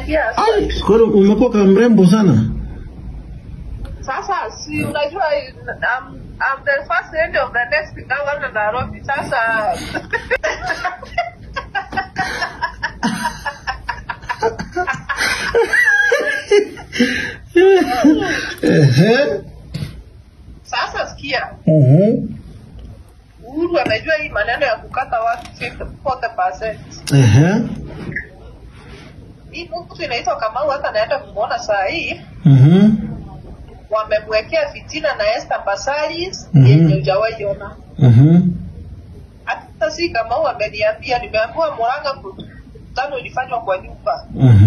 Yes. Ai, kwa hiyo umekuwa kama mrembo sana. Sasa si unajua I'm the first lady of the next governor Nairobi. Sasa sasa sikia. Uhuru amejua hii maneno ya kukata watu 40%. Hii mtu inaitwa Kamau hata naenda kumuona saa hii. Wamemwekea fitina na Esther Basalis yenye hujawahi ona. Hata si Kamau ameniambia, nimeambiwa Murang'a mkutano ilifanywa kwa nyumba.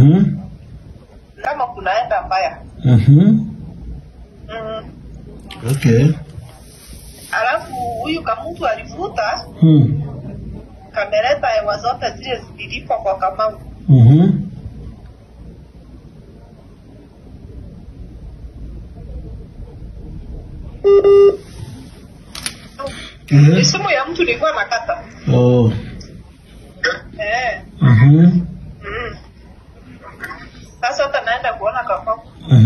Kama kunaenda mbaya. Okay. Alafu huyu Kamutu alifuta kameleta hewa zote zile zililipo kwa Kamau. Simu ya mtu nilikuwa nakata. Sasa hata naenda kuona Kamau.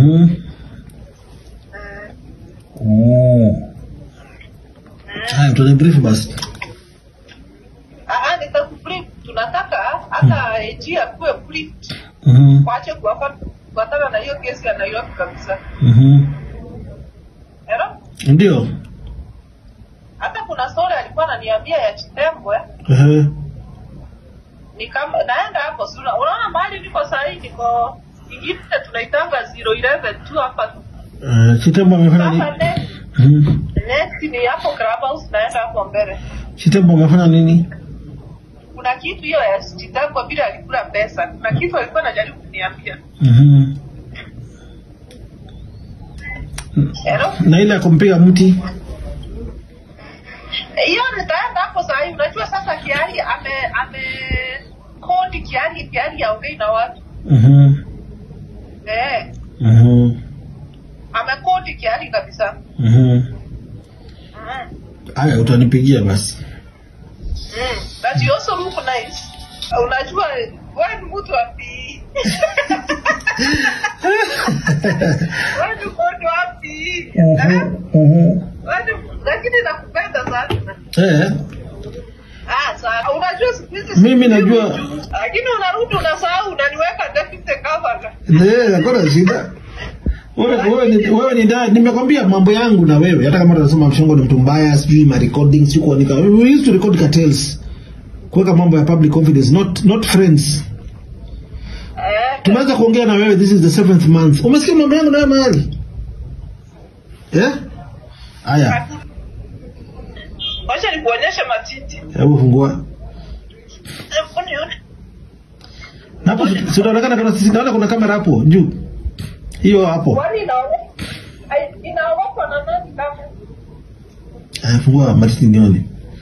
Haya, tunabrief basi. Nitakubrief. Tunataka hata AG akuwe brief. Waache kufuatana na hiyo kesi ya Nairobi kabisa. Ndio. Hata kuna story alikuwa ananiambia ya Chitembwe. Ni kama naenda hapo sura. Unaona mahali niko sasa hivi niko ingine tunaitanga 011 tu hapa. Chitembwe amefanya nini? Next ni hapo Clubhouse naenda hapo mbele. Chitembwe amefanya nini? Kuna kitu hiyo ya Chitembwe bila alikula pesa. Kuna kitu alikuwa anajaribu kuniambia. Na ile akumpiga mti. Hiyo nitaenda hapo sasa hivi. Unajua sasa Kiari ame kodi Kiari aongei na watu. Amekodi Kiari kabisa. Haya, utanipigia basi. But you also look nice. Unajua wewe ni mtu wapi? Wewe ni mtu wapi? Lakini nakupenda sana. Sasa unajua siku mimi najua. Lakini unarudi unasahau unaniweka deputy governor. Hakuna shida. Wewe ni dad, nimekwambia mambo yangu na wewe. Hata kama tunasema Mshongo ni mtu mbaya, sijui ma recording sio kuandika. We used to record cartels. Kuweka mambo ya public confidence, not friends. Tumeanza kuongea na wewe, this is the 7th month. Umesikia mambo yangu na wewe mahali? Haya. Wacha nikuonyeshe matiti. Hebu fungua. Hapo sitaonekana kuna sisi naona kuna kamera hapo juu. Hiyo hapo. Kwani inaogopa na nani kama? Fungua matiti nione.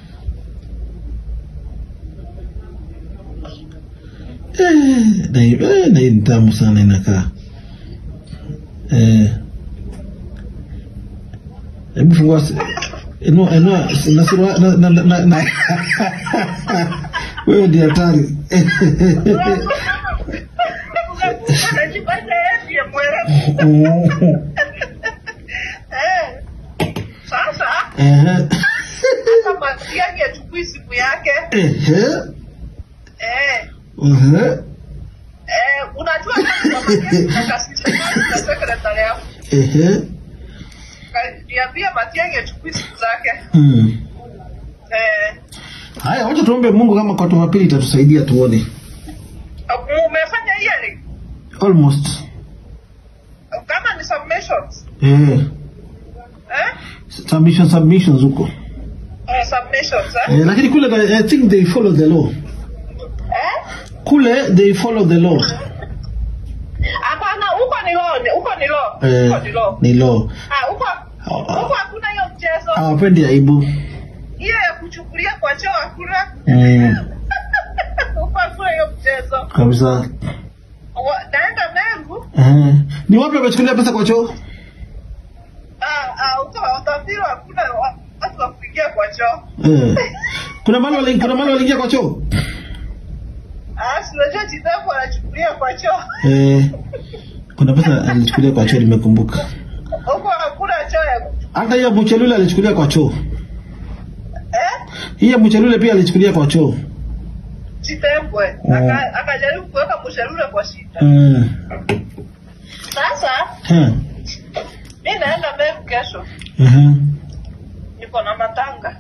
Na hii tamu sana inakaa. Hebu fungua. Na wewe ndiye hatari. Sasa kama yake achukui simu yake unajua kama secretary yako niambia Matiang'i achukui simu zake. Haya, wacha tuombe Mungu kama kwa Jumapili itatusaidia tuone. Umefanya hearing? Almost. Kama ni submissions? Submissions huko. Submissions, lakini kule I think they follow the law. Kule they follow the law. Hapana, huko ni law. Ni law. Huko hakuna hiyo mchezo. Hawapendi aibu. Hiyo ya kuchukulia kwa choo hakuna. Huko hakuna hiyo mchezo. Kabisa. Naenda Mengu. Ni wapi wamechukulia pesa kwa choo? Utafiri hakuna watu wa kuingia kwa choo. Kuna mali waliingia kwa choo? Unajua Chitembwe anachukua alichukulia kwa choo. Kuna pesa alichukulia kwa choo, nimekumbuka. Huko hakuna choo ya. Hata hiyo Muchelule alichukulia kwa choo. Hiyo Muchelule pia alichukulia kwa choo. Chitembwe. Akajaribu kuweka Muchelule kwa shida. Sasa mimi naenda Meru kesho. Niko na matanga.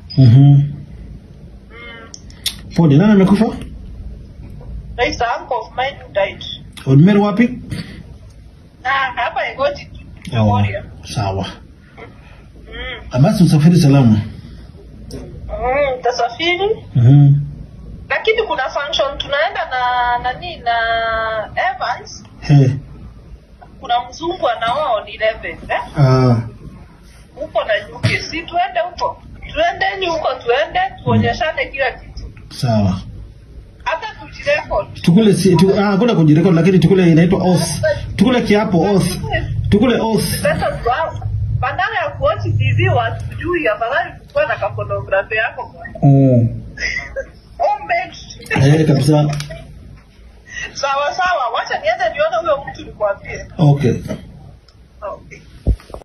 Pole, nani amekufa? There's an uncle of mine who died. Meru wapi? Hapa Egoti. Sawa. Basi usafiri salama. Tasafiri. Lakini kuna function tunaenda na Evans. Kuna mzungu anaoa on 11, Huko na UK, si tuende huko. Tuendeni huko, tuonyeshane kila kitu. Sawa. Hata tujirecord. Tukule hakuna kujirecord, lakini tukule inaitwa oath. Tukule kiapo oath. Tukule oath. Badala ya kuwatch TV watujui, afadhali kuwa na pornography yako. Kabisa. Sawa, wacha niende nione huyo mtu nikwambie. Okay.